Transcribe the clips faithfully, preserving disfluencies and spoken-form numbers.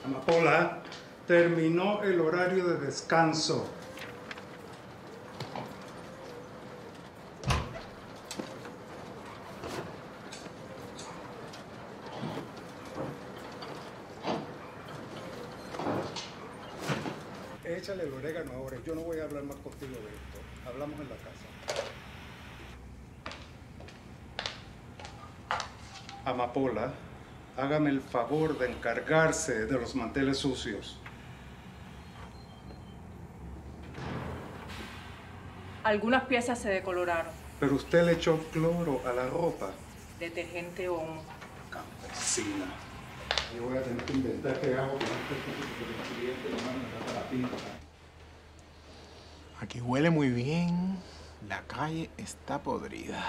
Amapola, terminó el horario de descanso. Échale el orégano ahora. Yo no voy a hablar más contigo de esto. Hablamos en la casa. Amapola, hágame el favor de encargarse de los manteles sucios. Algunas piezas se decoloraron. Pero usted le echó cloro a la ropa. Detergente Omo. Campesina. Yo voy a tener que inventar qué hago con este porque el cliente nomás me trata la pinta. Aquí huele muy bien. La calle está podrida.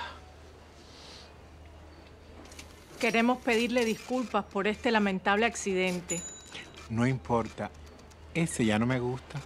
Queremos pedirle disculpas por este lamentable accidente. No importa. Ese ya no me gusta.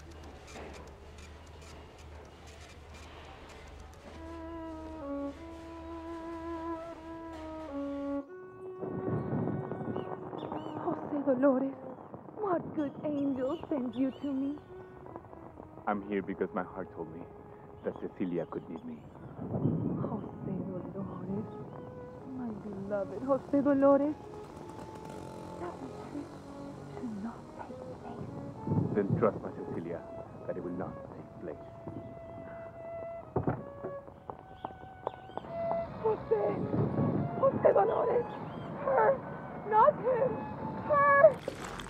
José Dolores, what good angel sent you to me? I'm here because my heart told me that Cecilia could need me. José Dolores, my beloved José Dolores, that retreat should not take place. Then trust my Cecilia that it will not take place. José, José Dolores, her, not him, her.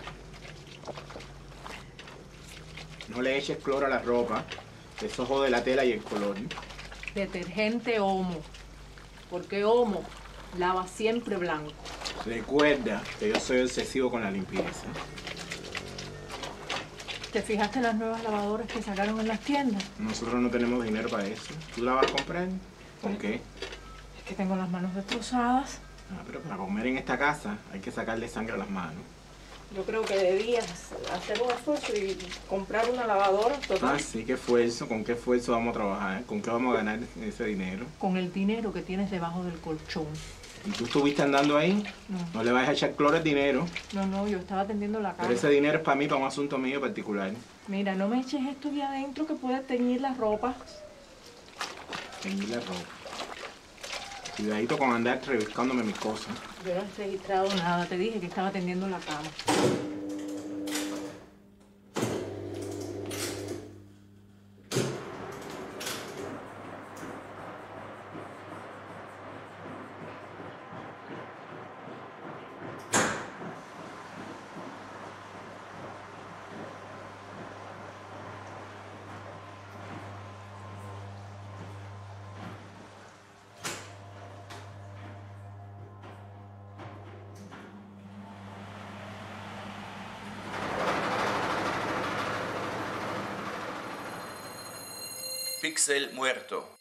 No le eches cloro a la ropa. Eso jode la tela y el color. Detergente Omo. Porque Omo lava siempre blanco. Recuerda que yo soy obsesivo con la limpieza. ¿Te fijaste en las nuevas lavadoras que sacaron en las tiendas? Nosotros no tenemos dinero para eso. ¿Tú la vas a comprar? ¿Con qué? Es que tengo las manos destrozadas. Ah, pero para comer en esta casa hay que sacarle sangre a las manos. Yo creo que debías hacer un esfuerzo y comprar una lavadora total. Ah, sí, qué esfuerzo. ¿Con qué esfuerzo vamos a trabajar? ¿Con qué vamos a ganar ese dinero? Con el dinero que tienes debajo del colchón. ¿Y tú estuviste andando ahí? No. No le vas a echar cloro al dinero. No, no, yo estaba atendiendo la cama. Pero ese dinero es para mí, para un asunto mío particular. Mira, no me eches esto de adentro que puede teñir la ropa. Teñir la ropa. Cuidadito con andar reviscándome mis cosas. Yo no he registrado nada, te dije que estaba atendiendo la cama. Pixel muerto.